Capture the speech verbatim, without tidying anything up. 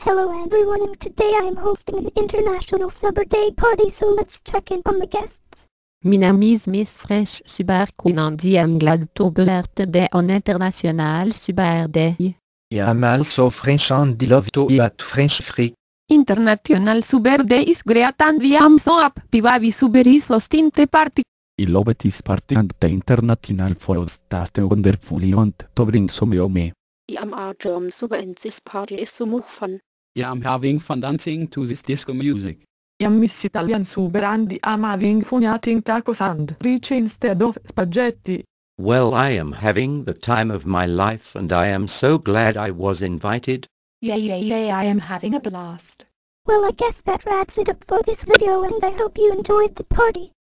Hello everyone, and today I am hosting an International Subber Day party, so let's check in on the guests. Min ami Miss Fresh Super Kunandi am glad to birthday on International Super Day. I am also French and love to eat French free. International Super Day is great and we am so happy BabySubber is hosting the party. I love this party and the international food that wonderfully want to bring some of me. I am Arjun Super and this party is so much fun. I am having fun dancing to this disco music. I am Miss Italian Super and I am having fun eating tacos and rich instead of spaghetti. Well, I am having the time of my life and I am so glad I was invited. Yay yay yay, I am having a blast. Well, I guess that wraps it up for this video, and I hope you enjoyed the party.